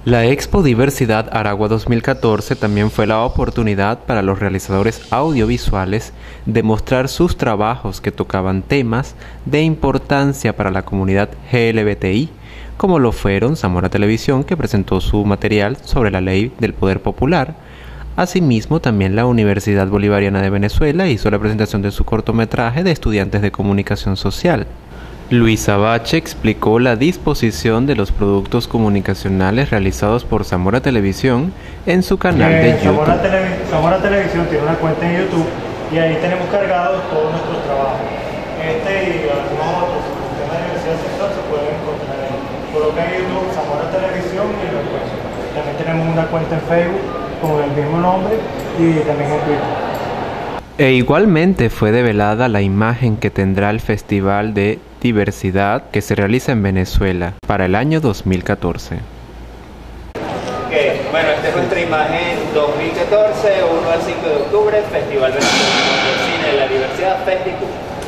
La Expo Diversidad Aragua 2014 también fue la oportunidad para los realizadores audiovisuales de mostrar sus trabajos que tocaban temas de importancia para la comunidad LGBTI, como lo fueron Zamora Televisión, que presentó su material sobre la ley del poder popular. Asimismo, también la Universidad Bolivariana de Venezuela hizo la presentación de su cortometraje de estudiantes de comunicación social. Luisa Bache explicó la disposición de los productos comunicacionales realizados por Zamora Televisión en su canal de YouTube. Zamora Televisión tiene una cuenta en YouTube y ahí tenemos cargados todos nuestros trabajos. Este y algunos otros, el tema de diversidad sexual se pueden encontrar ahí. Coloca en YouTube Zamora Televisión y lo encuentran. También tenemos una cuenta en Facebook con el mismo nombre y también en Twitter. E igualmente fue develada la imagen que tendrá el Festival de Diversidad que se realiza en Venezuela para el año 2014. Bueno, esta es nuestra imagen 2014, 1 al 5 de octubre, Festival Venezolano de Cine de la Diversidad, FestiCu.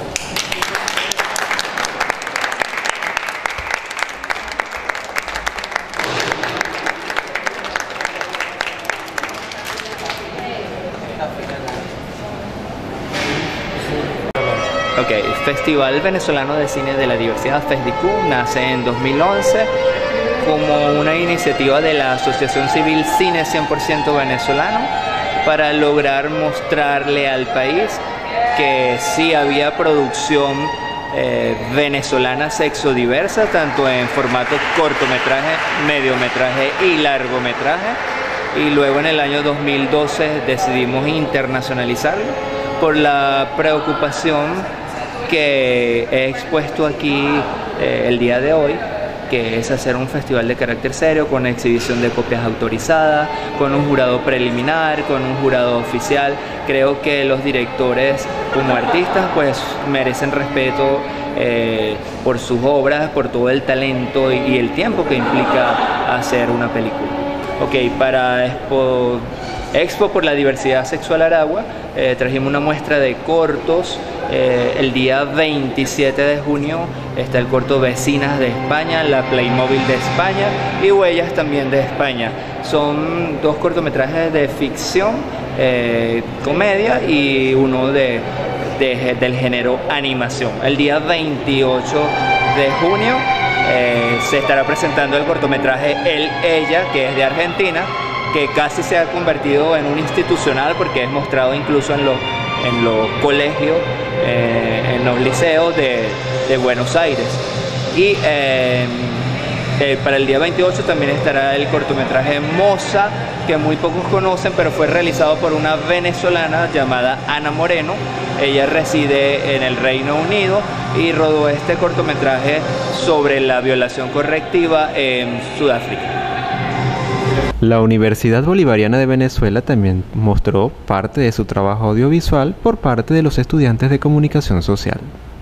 El Festival Venezolano de Cine de la Diversidad, FestiCu, nace en 2011 como una iniciativa de la Asociación Civil Cine 100% Venezolano para lograr mostrarle al país que sí había producción venezolana sexodiversa, tanto en formato cortometraje, mediometraje y largometraje. Y luego en el año 2012 decidimos internacionalizarlo por la preocupación que he expuesto aquí el día de hoy, que es hacer un festival de carácter serio, con exhibición de copias autorizadas, con un jurado preliminar, con un jurado oficial. Creo que los directores como artistas pues merecen respeto por sus obras, por todo el talento y el tiempo que implica hacer una película. Para Expo por la Diversidad Sexual Aragua trajimos una muestra de cortos. El día 27 de junio está el corto Vecinas de España, la Playmobil de España y Huellas también de España. Son dos cortometrajes de ficción, comedia y uno del género animación. El día 28 de junio se estará presentando el cortometraje Ella, que es de Argentina, que casi se ha convertido en un institucional porque es mostrado incluso en los colegios, en los liceos de Buenos Aires. Y para el día 28 también estará el cortometraje Moza, que muy pocos conocen, pero fue realizado por una venezolana llamada Ana Moreno. Ella reside en el Reino Unido y rodó este cortometraje sobre la violación correctiva en Sudáfrica. La Universidad Bolivariana de Venezuela también mostró parte de su trabajo audiovisual por parte de los estudiantes de comunicación social.